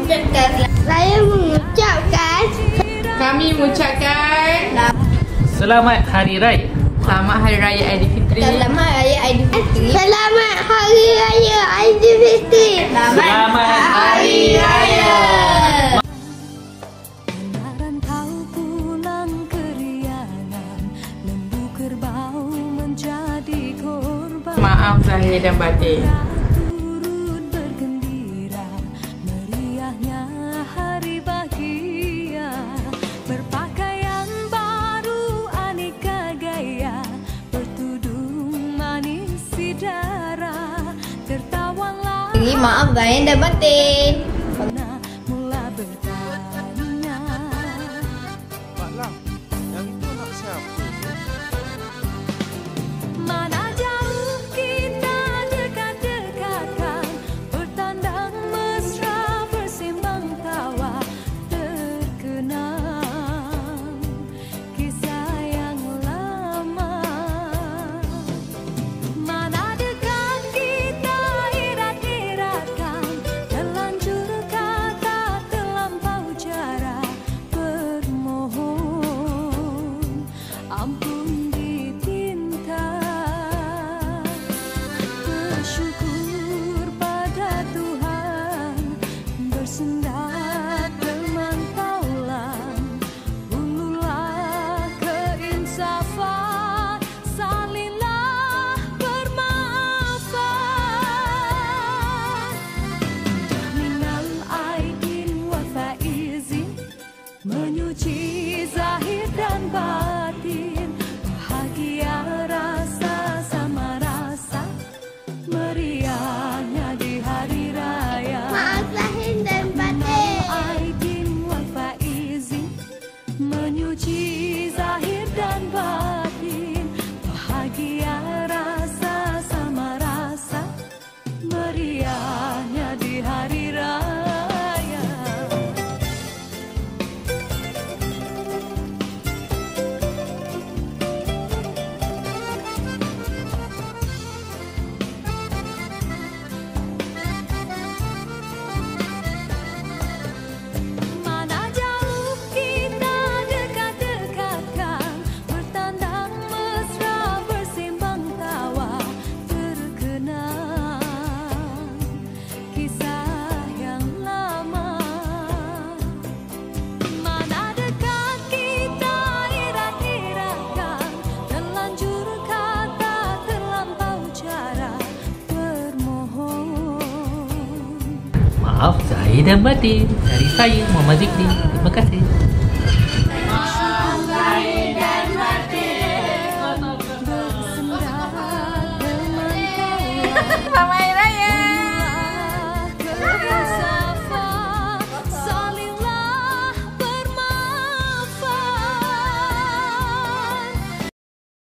Saya mengucapkan. Kami mengucapkan Selamat Hari Raya. Selamat Hari Raya Aidilfitri. Selamat Raya Aidilfitri. Selamat Hari Raya Aidilfitri. Selamat Hari Raya. Rantau pulang keriangan, lembu kerbau menjadi korban. Maaf zahir dan batin. Turut bergembira, meriahnya hari bahagia. Berpakaian baru aneka gaya, bertudung manis si darah. Tertawalah. Maaf zahir dan batin. Mula bertanya. Pak Lam, yang itu anak siapa? Mana jauh kita dekat-dekatkan, bertandang mesra bersembang tawa, terkenang kisah yang lama. Mana dekat kita irat-iratkan, terlanjur kata terlampau jarak, bermohon ampun ditinta. Bersyukur pada Tuhan, bersendar teman taulan, ululah keinsafan, salinglah bermaafan. Minal aidin wa faizin, menyuci zahir dan batin, bahagia rasa sama rasa, meriahnya di hari raya. Maaf zahir dan batin. Aidin wa faizin, menyuci zahir dan batin, bahagia rasa sama rasa, meriahnya di hari raya. Mana jauh kita dekat-dekatkan, bertandang mesra bersembang tawa, terkenang kisah yang lama. Mana dekat kita irat-iratkan, terlanjur kata terlampau jarak, bermohon. Maaf Zahir dan Batin. Dari saya Muhammad Zikri. Terima kasih.